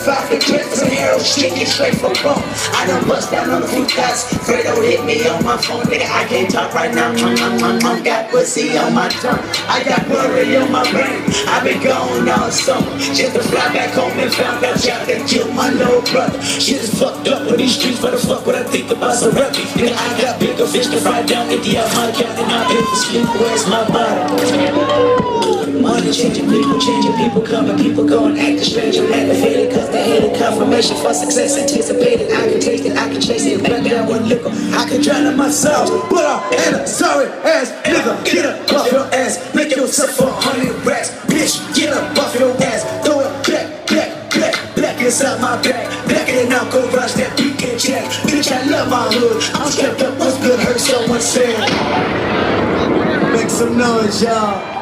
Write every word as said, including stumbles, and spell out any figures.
five for clips and arrows, sticking straight from home. I done bust down on the fruit guys. Fredo hit me on my phone, nigga. I can't talk right now. Mm, mm, mm, mm. Got pussy on my tongue. I got worry on my brain. I been gone all summer just to fly back home and found out y'all that killed my little brother. Shit is fucked up in these streets. What the fuck would I think about some rugby? Nigga, I got bigger fish to fry down. Empty out my account and I pay for sleep. Where's my body? Money changing people, changing people coming, people going acting strange. I'm aggravated cause they hated confirmation for success anticipated. I can taste it, I can chase it, back down with liquor. I can drown in myself, but I'm in a sorry ass nigga. Get up off your ass, make yourself for a hundred racks. Bitch, get up off your ass, throw it black, black, black, black inside my back. Blacker than I'll go rush that beat and jack. Bitch, I love my hood, I'm strapped up, what's good hurt someone said. Make some noise, y'all.